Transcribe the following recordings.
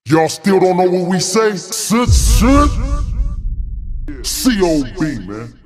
Y'all still don't know what we say? Sit, shit. C.O.B., man.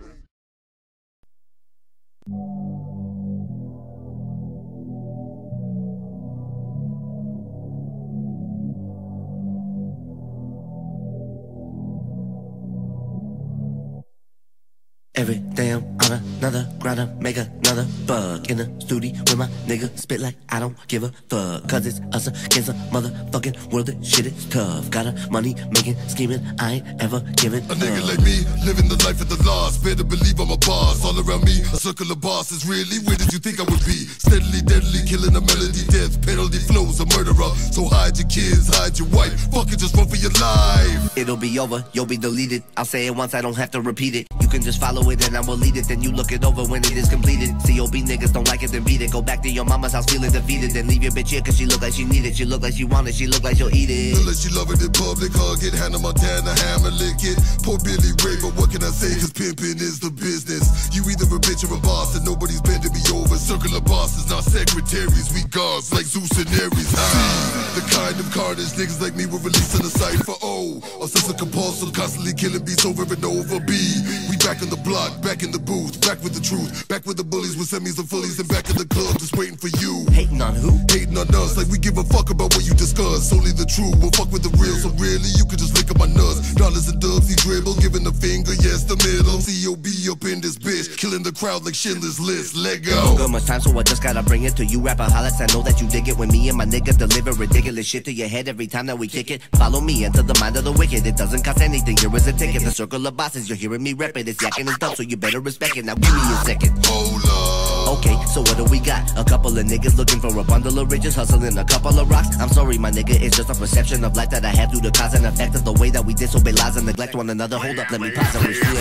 Every damn on another grinder, make another bug in the studio with my nigga spit like I don't give a fuck. Cause it's us against a motherfucking world, that shit is tough. Got a money making, scheming, I ain't ever giving a nigga like me, living the life of the lost. Better believe I'm a boss. All around me, a circle of bosses. Really, where did you think I would be? Steadily, deadly, killing a melody. Death penalty flows, a murderer. So hide your kids, hide your wife. Fuck it, just run for your life. It'll be over, you'll be deleted. I'll say it once, I don't have to repeat it. You can just follow it and I will lead it. Then you look it over when it is completed. C.O.B. niggas don't like it, then beat it. Go back to your mama's house feeling defeated. Then leave your bitch here cause she look like she need it. She look like she want it, she look like she'll eat it. Unless you love it in public, hug it. Hannah Montana, hammer lick it. Poor Billy Ray, but what can I say? Cause pimping is the business. You either a bitch or a boss, and nobody's bending me over. Circle of bosses, not secretaries. We gods like Zeus and Ares. The kind of carnage niggas like me will release on the site for O. Obsessive compulsive, constantly killing beats over and over. B. We back on the block, back in the booth, back with the truth, back with the bullies with semis and fullies, and back in the club just waiting for you. Hating on who? Hating on us, like we give a fuck about what you discuss. Only the truth will fuck with the real, so really you could just lick up my nuts. Dollars and dubs, he dribble, giving the finger, yes, the middle. C.O.B. up in this bitch, killing the crowd like Schindler's List. Let go. Don't got much time, so I just gotta bring it to you rapaholics. I know that you dig it when me and my nigga deliver ridiculous shit to your head every time that we kick it. Follow me into the mind of the wicked. It doesn't cost anything, here is a ticket. The circle of bosses, you're hearing me rep it. It's yakking and dumb, so you better respect it. Now give me a second. Hold up. Okay, so what do we got? A couple of niggas looking for a bundle of riches, hustling a couple of rocks. I'm sorry, my nigga, it's just a perception of life that I had through the cause and effect of the way that we disobey laws and neglect one another. Hold up, let me pause and reflect.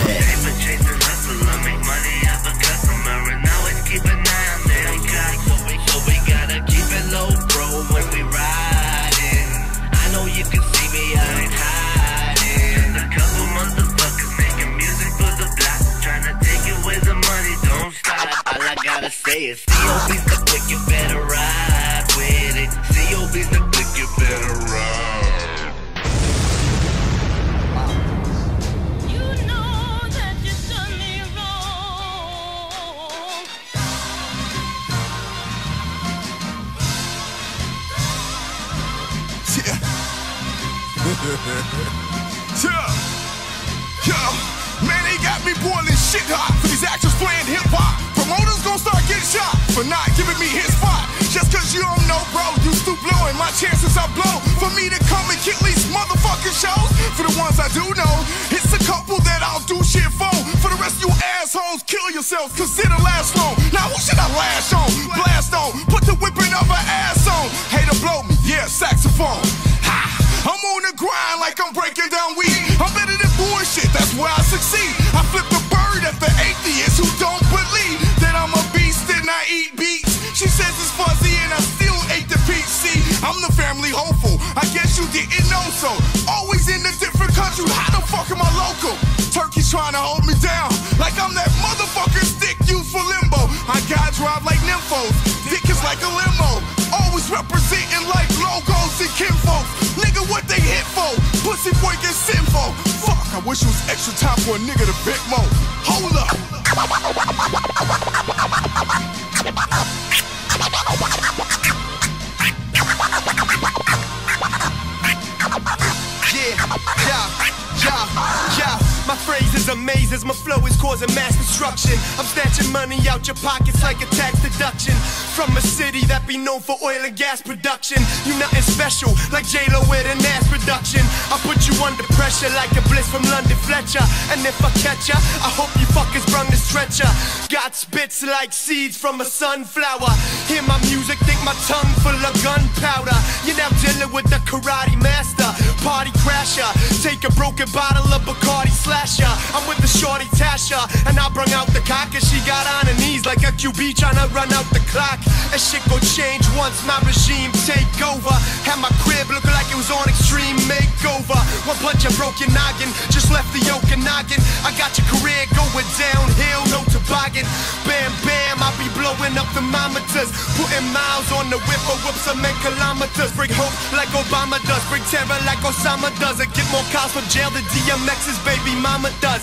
Say it, C.O.B.'s the click, you better ride with it. C.O.B.'s the click, you better ride. You know that you done me wrong. Man, they got me boiling shit hot for these actors playing hip-hop. Promoters gon' start getting shot for not giving me his spot. Just cause you don't know, bro, you still blowing my chances I blow. For me to come and kill these motherfucking shows, for the ones I do know, it's a couple that I'll do shit for. For the rest of you assholes, kill yourselves, cause it'll last long. Now who should I lash on? Blast on, put the whipping of her ass on. Hater blow me, yeah, saxophone. Ha! I'm on the grind like I'm breaking down weed. I'm better than bullshit, that's where I succeed. I flip the bird at the atheists who don't believe that I'm a beast and I eat beats. She says it's fuzzy and I still ate the peach. See, I'm the family hopeful, I guess you didn't know so. Always in a different country, how the fuck am I local? Turkey's trying to hold me down like I'm that motherfucking stick used for limbo. I got drive like nymphos, dick is like a limo. Always representing like logos and kinfolk. Nigga, what they hit for? Pussy boy get sinful. Fuck, I wish it was extra time for a nigga to big mo. Hold up. Yeah. My phrase is amazes, my flow is causing mass destruction. I'm snatching money out your pockets like a tax deduction. From a city that be known for oil and gas production. You nothing special, like J-Lo with an ass production. I put you under pressure like a bliss from London Fletcher. And if I catch ya, I hope you fuckers brung the stretcher. Got spits like seeds from a sunflower. Hear my music, think my tongue full of gunpowder. You're now dealing with the karate master, party crasher. Take a broken bottle of Bacardi slasher. I'm with the shorty Tasha, and I brung out the cock, and she got on her knees like a QB tryna run out the clock. And shit gon' change once my regime take over. Had my crib looking like it was on extreme makeover. While punch a broken noggin. Just left the Okanagan. I got your career going downhill, no toboggan. Bam, bam, I be blowing up thermometers. Putting miles on the whip or whoops some men kilometers. Bring hope like Obama does. Bring terror like Osama does. And get more calls from jail than DMX's baby mama does.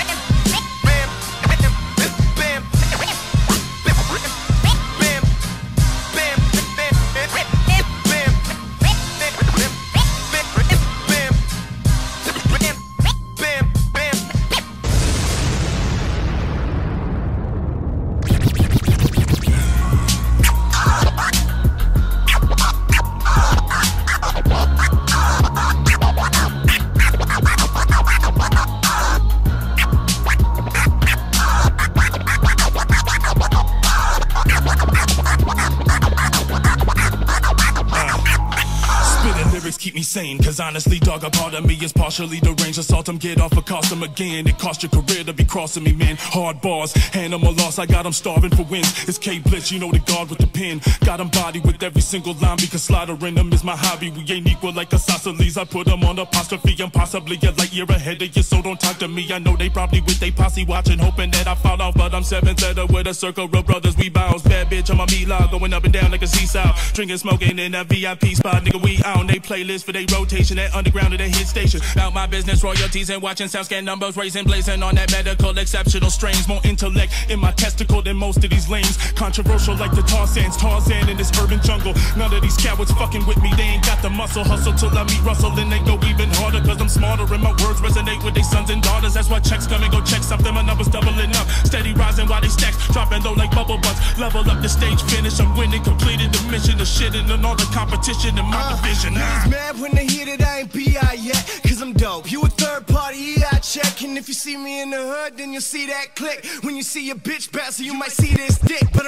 Keep me sane, cause honestly, dog, a part of me is partially deranged. Assault him, get off, cost him again. It cost your career to be crossing me, man. Hard bars, animal loss, I got him starving for wins. It's K Blitz, you know the guard with the pen. Got him body with every single line, because slaughtering them is my hobby. We ain't equal like isosceles, I put them on apostrophe. I'm possibly a light year ahead of you, so don't talk to me. I know they probably with they posse watching, hoping that I fall off, but I'm seven-setter with a circle of brothers, we bounce. Bad bitch on my meat-log, going up and down like a seesaw. Drinking, smoking in a VIP spot, nigga, we on they playlist for they rotation at underground to the hit station. Out my business, royalties and watching sound scan numbers, raising, blazing on that medical, exceptional strains. More intellect in my testicle than most of these lanes. Controversial like the Tarzan in this urban jungle. None of these cowards fucking with me, they ain't got the muscle. Hustle till I meet Russell and they go even harder, cause I'm smarter and my words resonate with their sons and daughters. That's why checks come and go check something, my numbers doubling up. Steady rising while they stacks, dropping low like bubble butts. Level up the stage, finish, I'm winning, completed the mission. The shitting and all the competition in my division. Mad when they hear that I ain't PI yet, cause I'm dope. You a third party, I check. And if you see me in the hood, then you'll see that click. When you see a bitch bouncing, you might see this dick. But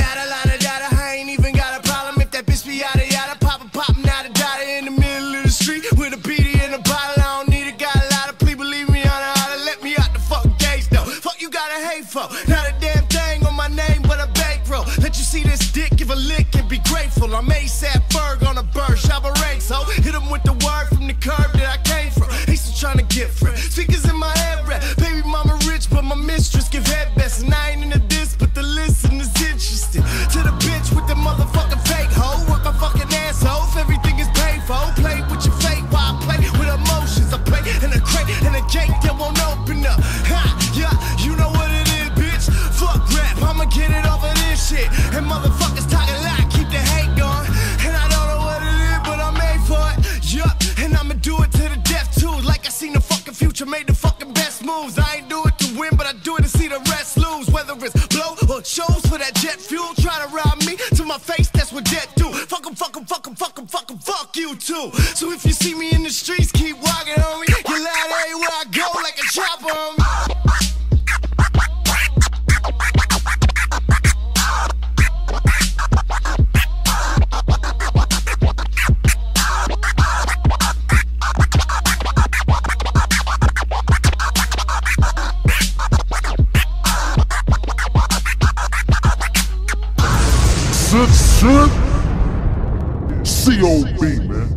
I ain't even got a problem if that bitch be yada yada. Poppin' out a dada in the middle of the street with a beady in a bottle. I don't need it, got a lot of please believe me on a holler. Let me out the fucking gates though. Fuck you gotta hate for. Not a damn thing on my name, but a bankroll. Let you see this dick, give a lick and be grateful. I'm ASAP Ferg on a bird, shop a rank, so hit him with the word from the curb that I came from. They still trying to get free. Speakers in my head rap. Baby mama rich, but my mistress give head best. And I ain't into this, but the listen is interesting. To the bitch with the motherfucking fake hoe. Work my fucking ass off, everything is paid for. Play with your fate while I play with emotions. I play in a crate and a cake that won't open up. Ha, yeah, you know what it is, bitch. Fuck rap, I'ma get it off of this shit. And motherfuckers talking loud, keep the hate going. And I don't know what it is, but I'm made for it. Yup, and I'ma do it to the death too. Like I seen the fucking future, made the fucking best moves. I ain't do it to win, but I do it to see the rest lose. Whether it's blow or chose for that jet fuel. Try to rob me to my face, that's what death do. Fuck 'em, fuck 'em, fuck 'em, fuck 'em, fuck 'em, fuck you too. So if you see me in the streets, keep walking on me. Get loud everywhere I go like a chopper on me. Shit. COB, man.